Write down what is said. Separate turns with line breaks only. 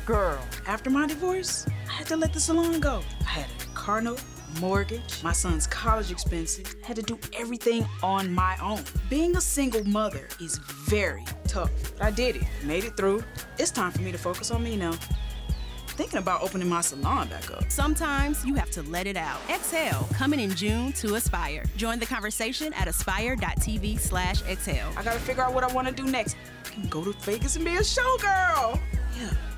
Girl.
After my divorce, I had to let the salon go. I had a car note, mortgage, my son's college expenses. I had to do everything on my own. Being a single mother is very tough. But I did it, made it through. It's time for me to focus on me now. Thinking about opening my salon back up.
Sometimes you have to let it out. Exhale, coming in June to ASPiRE. Join the conversation at aspire.tv/exhale.
I gotta figure out what I wanna do next. I can go to Vegas and be a showgirl. Yeah.